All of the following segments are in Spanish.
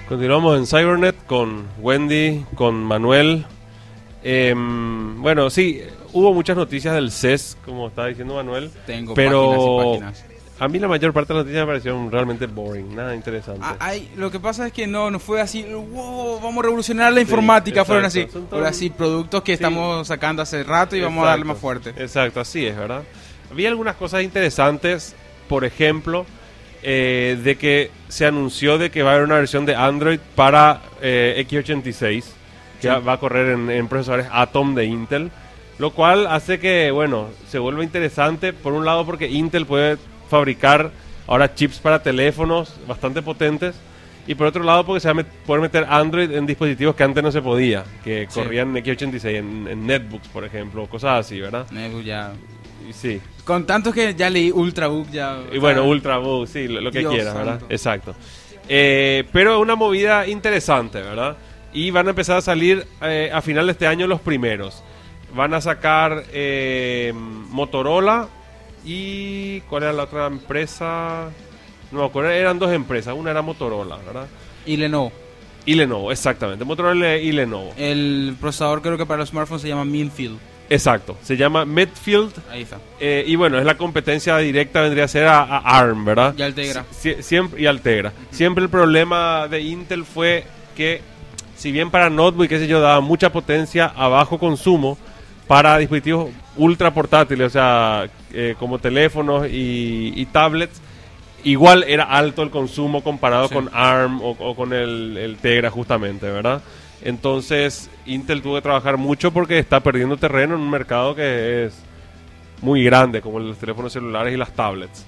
Continuamos en Cybernet con Wendy, con Manuel. Bueno, sí, hubo muchas noticias del CES, como estaba diciendo Manuel. Tengo pero páginas y páginas. A mí la mayor parte de las noticias me parecieron realmente boring, nada interesante. Lo que pasa es que no fue así, wow, vamos a revolucionar la informática, fueron así. Fueron así productos que estamos sacando hace rato y vamos a darle más fuerte. Exacto, así es, ¿verdad? Había algunas cosas interesantes, por ejemplo, de que se anunció de que va a haber una versión de Android para x86, que va a correr en procesadores Atom de Intel, lo cual hace que, bueno, se vuelva interesante, por un lado porque Intel puede fabricar ahora chips para teléfonos bastante potentes, y por otro lado porque se va a poder meter Android en dispositivos que antes no se podía, que corrían en x86, en netbooks, por ejemplo, cosas así, ¿verdad? Netbook ya. Sí. Con tantos que ya leí Ultrabook ya. Y bueno, Ultrabook, sí, lo que Dios quieras, ¿verdad? santo. Exacto. Pero es una movida interesante, ¿verdad? Y van a empezar a salir a final de este año los primeros. Van a sacar Motorola y... ¿cuál era la otra empresa? No me acuerdo, eran dos empresas. Una era Motorola, ¿verdad? Y Lenovo. Y Lenovo, exactamente. Motorola y Lenovo. El procesador creo que para los smartphones se llama Midfield. Exacto, se llama Medfield. Ahí está. Y bueno, es la competencia directa, vendría a ser a ARM, ¿verdad? Y Altegra. Siempre, y Altegra. Siempre el problema de Intel fue que, si bien para notebook, qué sé yo, daba mucha potencia a bajo consumo, para dispositivos ultra portátiles, o sea, como teléfonos y tablets, igual era alto el consumo comparado con ARM o con el Tegra, justamente, ¿verdad? Entonces Intel tuvo que trabajar mucho porque está perdiendo terreno en un mercado que es muy grande, como los teléfonos celulares y las tablets.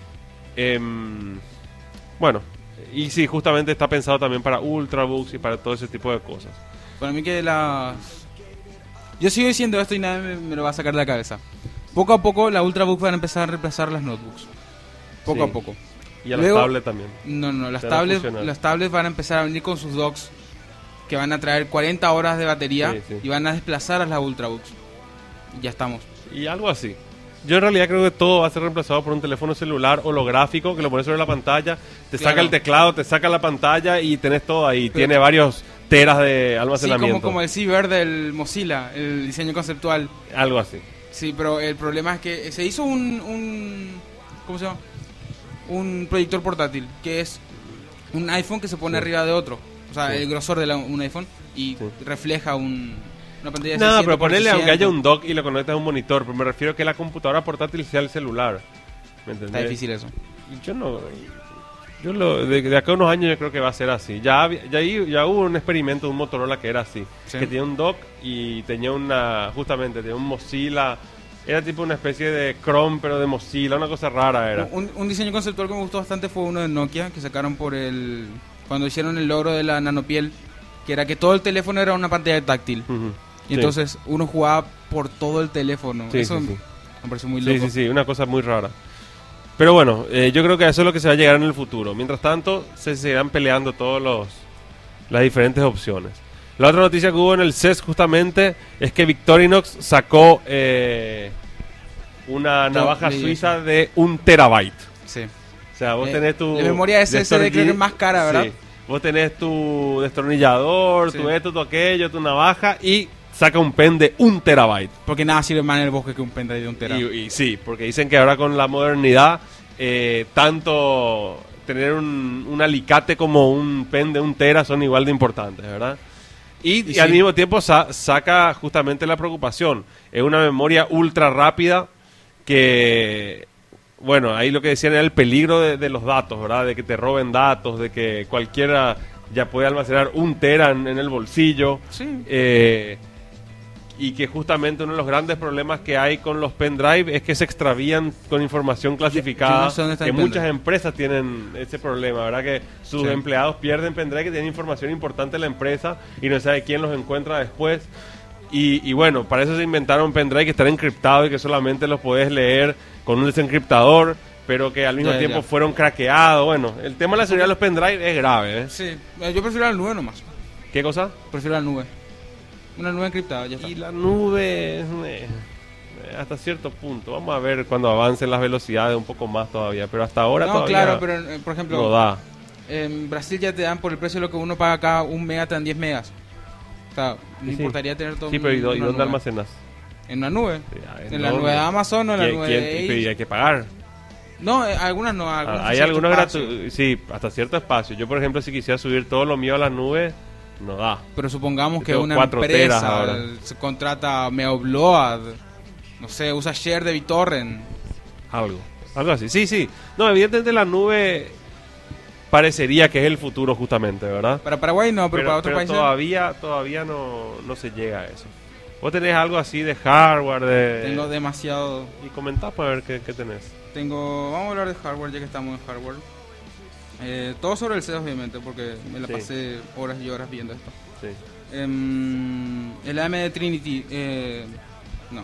Bueno, y sí, justamente está pensado también para Ultrabooks y para todo ese tipo de cosas. Para mí que yo sigo diciendo esto y nadie me lo va a sacar de la cabeza. Poco a poco las Ultrabooks van a empezar a reemplazar las notebooks. Poco a poco. Y a las tablets también. No, las tablets van a empezar a venir con sus docks que van a traer 40 horas de batería y van a desplazar a las Ultrabooks. Y ya estamos. Y algo así. Yo en realidad creo que todo va a ser reemplazado por un teléfono celular holográfico que lo pones sobre la pantalla, te saca el teclado, te saca la pantalla y tenés todo ahí. Pero tiene varios teras de almacenamiento. Sí, como el Cyber del Mozilla, el diseño conceptual. Algo así. Sí, pero el problema es que se hizo ¿cómo se llama? Un proyector portátil, que es un iPhone que se pone arriba de otro. O sea, el grosor de un iPhone y refleja una pantalla de 600 pero ponerle, por aunque 600. haya un dock y lo conectas a un monitor, pero me refiero a que la computadora portátil sea el celular. ¿Me entendés? Está difícil eso. De acá a unos años yo creo que va a ser así. Ya hubo un experimento de un Motorola que era así, que tenía un dock y tenía tenía un Mozilla. Era tipo una especie de Chrome, pero de Mozilla, una cosa rara era. Un diseño conceptual que me gustó bastante fue uno de Nokia, que sacaron cuando hicieron el logro de la nanopiel, que era que todo el teléfono era una pantalla táctil. Y entonces uno jugaba por todo el teléfono. Eso me pareció muy loco. Sí, una cosa muy rara. Pero bueno, yo creo que eso es lo que se va a llegar en el futuro. Mientras tanto, se seguirán peleando las diferentes opciones. La otra noticia que hubo en el CES justamente es que Victorinox sacó una navaja suiza de 1 terabyte. Sí. O sea, vos tenés tu... La memoria SSD creo que es más cara, ¿verdad? Sí. Vos tenés tu destornillador, tu esto, tu aquello, tu navaja y saca un pen de 1 terabyte. Porque nada sirve más en el bosque que un pendrive de 1 terabyte. Y sí, porque dicen que ahora con la modernidad, tanto tener un alicate como un pen de 1 tera son igual de importantes, ¿verdad? Y al mismo tiempo saca justamente la preocupación. Es una memoria ultra rápida que, bueno, ahí lo que decían era el peligro de los datos, ¿verdad? De que te roben datos, de que cualquiera ya puede almacenar 1 tera en el bolsillo. Sí. Y que justamente uno de los grandes problemas que hay con los pendrive es que se extravían con información clasificada. Yo no sé dónde está que el muchas pendrive. empresas tienen ese problema, ¿verdad? Que sus empleados pierden pendrive que tienen información importante de la empresa y no sabe quién los encuentra después. Y bueno, para eso se inventaron pendrive que están encriptados y que solamente los puedes leer con un desencriptador, pero que al mismo tiempo fueron craqueados. Bueno, el tema de la seguridad de los pendrive es grave, ¿eh? Sí, yo prefiero la nube nomás. ¿Qué cosa? Prefiero la nube. Una nube encriptada, ya está. Y la nube, hasta cierto punto. Vamos a ver cuando avancen las velocidades un poco más todavía, pero hasta ahora todavía claro, pero por ejemplo, no da. En Brasil ya te dan por el precio de lo que uno paga acá, 1 mega te dan 10 megas. O sea, me Sí. importaría tener todo Sí, pero ¿y una dónde nube. almacenas? En una nube. Sí, En la nube de Amazon o en la nube de Y hay que pagar. No, algunas no. Algunas Hay cierto algunos espacio. gratuitos, sí, hasta cierto espacio. Yo, por ejemplo, si quisiera subir todo lo mío a la nube, no da. Pero supongamos Yo que tengo una 4 teras empresa ahora. se contrata Meobload, no sé, usa Share de BitTorrent. Algo así. Sí, sí. No, evidentemente la nube parecería que es el futuro justamente, ¿verdad? Para Paraguay no, pero para otros países... todavía no se llega a eso. Vos tenés algo así de hardware, de... Tengo demasiado... Y comentá para ver qué tenés. Vamos a hablar de hardware ya que estamos en hardware. Todo sobre el CES obviamente, porque me la Sí. pasé horas y horas viendo esto. Sí. El AMD Trinity... no.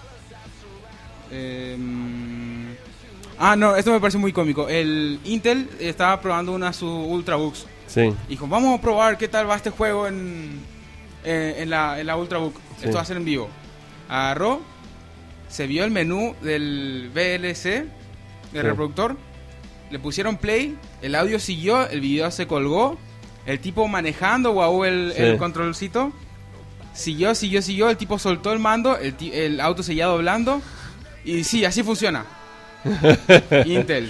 No, esto me parece muy cómico. El Intel estaba probando una su Ultrabooks. Sí. Dijo, vamos a probar qué tal va este juego en la Ultrabook. Sí. Esto va a ser en vivo. Agarró, se vio el menú del VLC, del Sí. reproductor, le pusieron play, el audio siguió, el video se colgó, el tipo manejando, guau, el controlcito, siguió, el tipo soltó el mando, el auto seguía doblando, y sí, así funciona. Intel.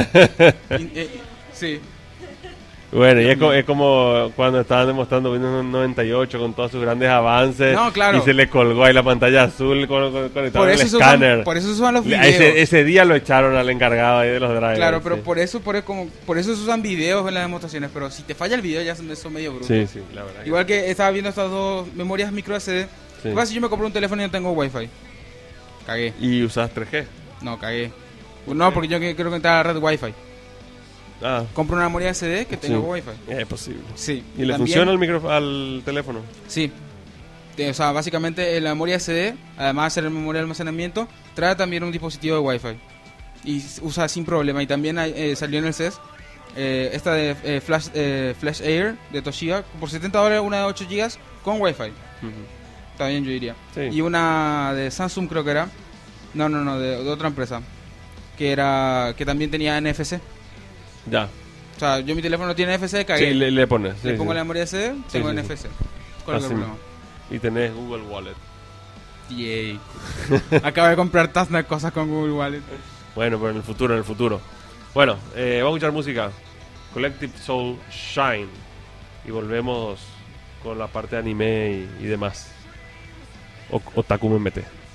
Sí. Bueno, y es como cuando estaban demostrando Windows 98 con todos sus grandes avances. No, claro. Y se le colgó ahí la pantalla azul conectada Por al eso escáner. por eso se usan los videos. Ese día lo echaron al encargado ahí de los drivers. Claro, pero sí. por eso se usan videos en las demostraciones, pero si te falla el video ya son medio brutos. Sí, sí, la verdad. Igual que estaba viendo estas dos memorias micro SD. Sí. ¿Qué pasa si yo me compro un teléfono y no tengo wifi? Cagué. ¿Y usas 3G? No, cagué. No, porque yo quiero conectar a la red wifi. Ah, Compro una memoria SD que tenga sí. wifi. Es posible. Sí. ¿Y le También- funciona al teléfono? Sí. O sea, básicamente la memoria SD, además de ser la memoria de almacenamiento, trae también un dispositivo de wifi. Y usa sin problema. Y también salió en el CES esta de Flash Air de Toshiba por $70, una de 8 GB con wifi. Está bien, yo diría. Sí. Y una de Samsung creo que era. No, de otra empresa. Que también tenía NFC. Ya. O sea, yo mi teléfono no tiene NFC, cagué. Sí, le pones. Le sí, pongo sí. la memoria SD, tengo sí, sí. NFC. ¿Cuál es el Así. problema? Y tenés Google Wallet. Yay. Acabo de comprar tantas cosas con Google Wallet. Bueno, pero en el futuro. Bueno, vamos a escuchar música. Collective Soul Shine. Y volvemos con la parte de anime y demás. Otaku MT.